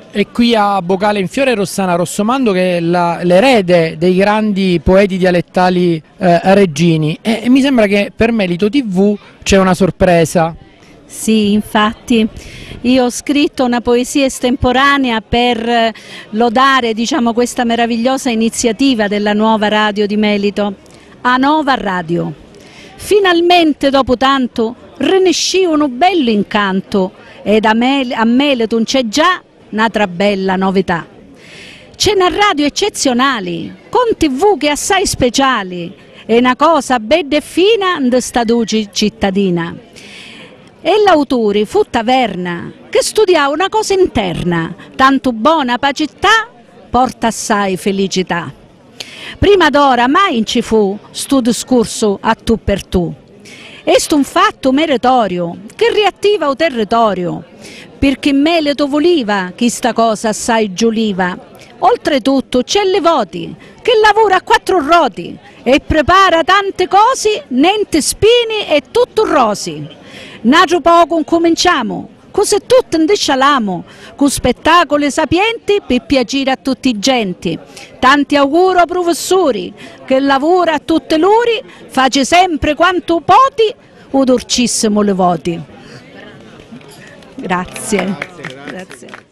E qui a Bocale in Fiore Rossana Rossomando, che è l'erede dei grandi poeti dialettali reggini, e mi sembra che per Melito TV c'è una sorpresa. Sì, infatti io ho scritto una poesia estemporanea per lodare, diciamo, questa meravigliosa iniziativa della nuova radio di Melito, A Nova Radio. Finalmente dopo tanto rinascí un bello incanto ed a Melito c'è già un'altra bella novità. C'è una radio eccezionale, con TV che assai speciali, è una cosa bella e fina in sta duce cittadina. E l'autore fu Taverna, che studiava una cosa interna, tanto buona pacità porta assai felicità. Prima d'ora mai non ci fu sto discorso a tu per tu. È un fatto meritorio che riattiva il territorio, perché Melito voleva che sta cosa assai giuliva. Oltretutto c'è le voti che lavora a quattro roti e prepara tante cose, niente spini e tutto rosi. Nato poco cominciamo, così tutto indescialamo, con spettacoli sapienti per piacere a tutti i genti. Tanti auguri ai professori, che lavora a tutte l'ore, face sempre quanto poti, o dolcissimo le voti. Grazie. Grazie.